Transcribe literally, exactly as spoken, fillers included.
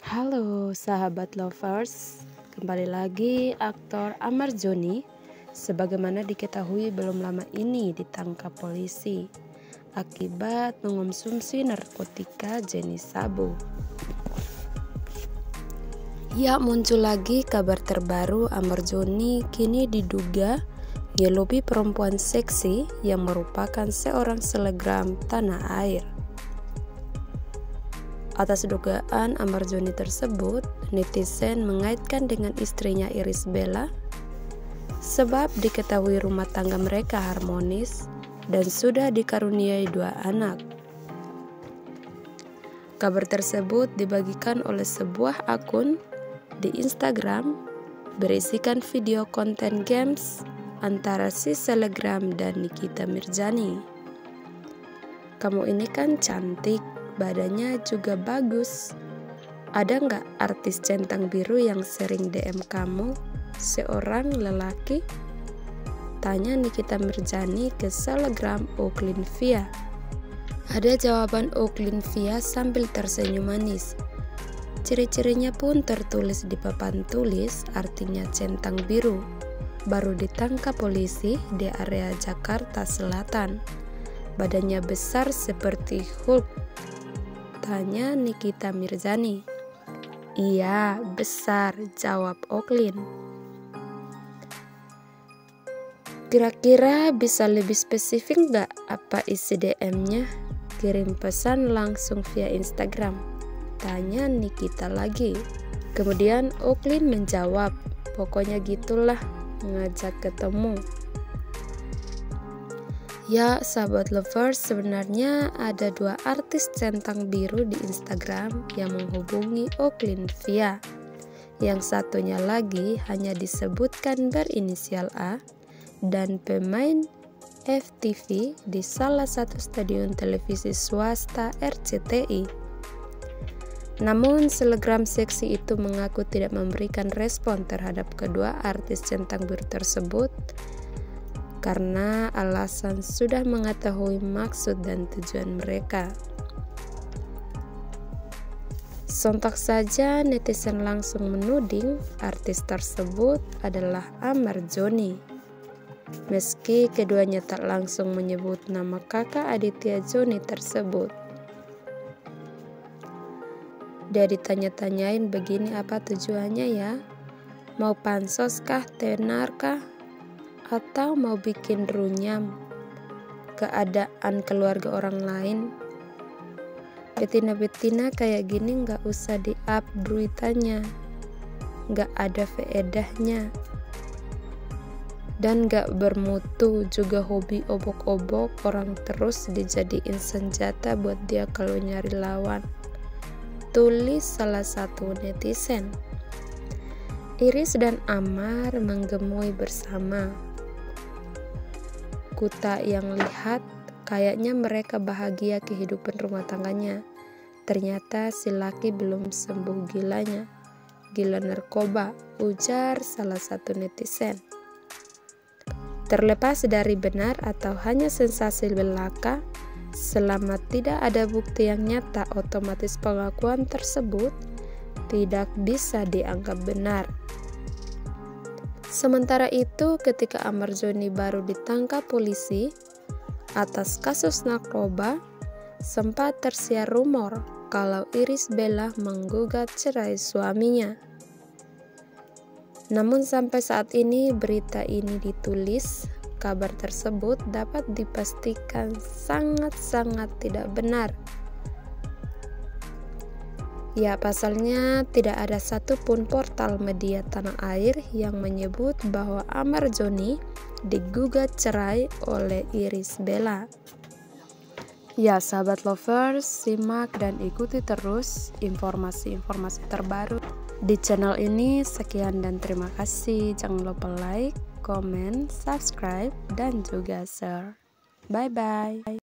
Halo sahabat lovers, kembali lagi aktor Amar Joni sebagaimana diketahui belum lama ini ditangkap polisi akibat mengonsumsi narkotika jenis sabu. Ya, muncul lagi kabar terbaru. Amar Joni kini diduga ngelobi perempuan seksi yang merupakan seorang selebgram tanah air. Atas dugaan Amar Joni tersebut, netizen mengaitkan dengan istrinya Irish Bella sebab diketahui rumah tangga mereka harmonis dan sudah dikaruniai dua anak. Kabar tersebut dibagikan oleh sebuah akun di Instagram berisikan video konten games antara si selebgram dan Nikita Mirzani. Kamu ini kan cantik, badannya juga bagus. Ada nggak artis centang biru yang sering D M kamu, seorang lelaki? Tanya Nikita Mirzani ke selebgram Oaklyn Via. Ada jawaban Oaklyn Via sambil tersenyum manis. Ciri-cirinya pun tertulis di papan tulis, artinya centang biru. Baru ditangkap polisi di area Jakarta Selatan. Badannya besar seperti Hulk. Tanya Nikita Mirzani. Iya, besar, jawab Oaklyn. Kira-kira bisa lebih spesifik nggak apa isi D M-nya? Kirim pesan langsung via Instagram. Tanya Nikita lagi. Kemudian Oaklyn menjawab, pokoknya gitulah, ngajak ketemu. Ya, sahabat lovers, sebenarnya ada dua artis centang biru di Instagram yang menghubungi Oaklyn Via. Yang satunya lagi hanya disebutkan berinisial A dan pemain F T V di salah satu stadion televisi swasta R C T I. Namun, selebgram seksi itu mengaku tidak memberikan respon terhadap kedua artis centang biru tersebut karena alasan sudah mengetahui maksud dan tujuan mereka. Sontak saja netizen langsung menuding artis tersebut adalah Amar Joni. Meski keduanya tak langsung menyebut nama kakak Aditya Joni tersebut. Dia ditanya-tanyain begini, apa tujuannya ya? Mau pansos kah, tenar kah? Atau mau bikin runyam keadaan keluarga orang lain? Betina-betina kayak gini gak usah di-up beritanya, gak ada faedahnya, dan gak bermutu. Juga hobi obok-obok orang terus dijadiin senjata buat dia kalau nyari lawan. Tulis salah satu netizen. Irish dan Amar menggemoy bersama. Kuta yang lihat, kayaknya mereka bahagia kehidupan rumah tangganya. Ternyata si laki belum sembuh gilanya. Gila narkoba, ujar salah satu netizen. Terlepas dari benar atau hanya sensasi belaka, selama tidak ada bukti yang nyata, otomatis pengakuan tersebut tidak bisa dianggap benar. Sementara itu, ketika Amar Joni baru ditangkap polisi atas kasus narkoba, sempat tersiar rumor kalau Irish Bella menggugat cerai suaminya. Namun sampai saat ini berita ini ditulis, kabar tersebut dapat dipastikan sangat-sangat tidak benar. Ya, pasalnya tidak ada satupun portal media tanah air yang menyebut bahwa Amar Joni digugat cerai oleh Irish Bella. Ya, sahabat lovers, simak dan ikuti terus informasi-informasi terbaru di channel ini. Sekian dan terima kasih. Jangan lupa like, komen, subscribe, dan juga share. Bye-bye.